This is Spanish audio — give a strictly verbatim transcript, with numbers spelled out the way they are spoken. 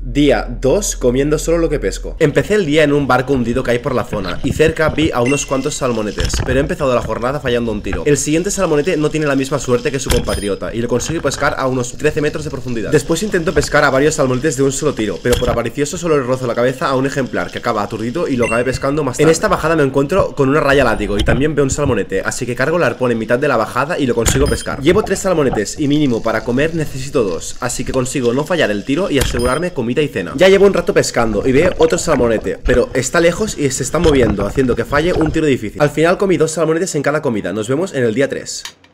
Día dos, comiendo solo lo que pesco. Empecé el día en un barco hundido que hay por la zona y cerca vi a unos cuantos salmonetes, pero he empezado la jornada fallando un tiro. El siguiente salmonete no tiene la misma suerte que su compatriota y lo consigue pescar a unos trece metros de profundidad. Después intento pescar a varios salmonetes de un solo tiro, pero por avaricioso solo le rozo la cabeza a un ejemplar que acaba aturdido y lo acabé pescando más tarde. En esta bajada me encuentro con una raya látigo y también veo un salmonete, así que cargo el arpón en mitad de la bajada y lo consigo pescar. Llevo tres salmonetes y mínimo para comer necesito dos, así que consigo no fallar el tiro y asegurarme comida y cena. Ya llevo un rato pescando y veo otro salmonete, pero está lejos y se está moviendo, haciendo que falle un tiro difícil. Al final comí dos salmonetes en cada comida. Nos vemos en el día tres.